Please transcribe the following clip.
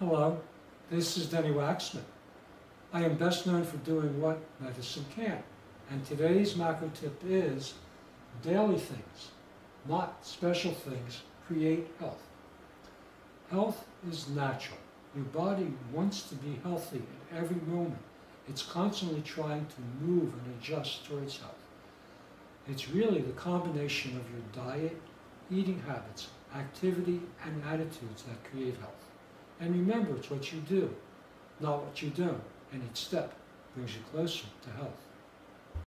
Hello, this is Denny Waxman. I am best known for doing what medicine can't, and today's macro tip is daily things, not special things, create health. Health is natural. Your body wants to be healthy at every moment. It's constantly trying to move and adjust towards health. It's really the combination of your diet, eating habits, activity, and attitudes that create health. And remember, it's what you do, not what you don't, and each step brings you closer to health.